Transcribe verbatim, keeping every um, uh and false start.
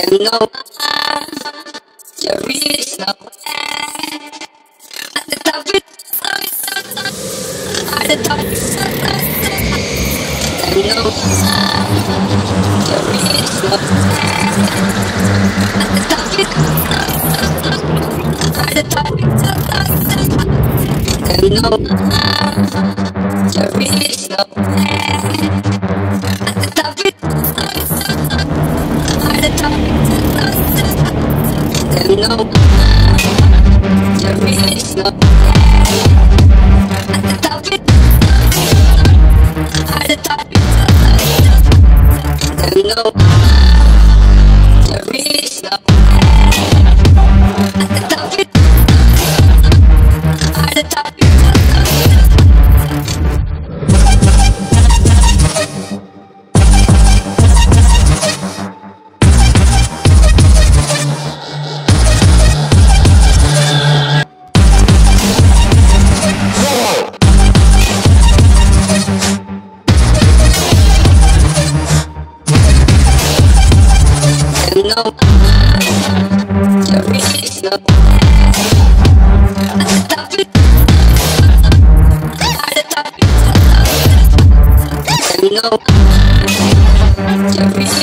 There no there is no at the top it at the top there no there is no at the top it at the top there no there is no at the top it at the top there no there is no at the top it at the top there no there is no at the top it at the top no, there is no at the top it at the top there no there is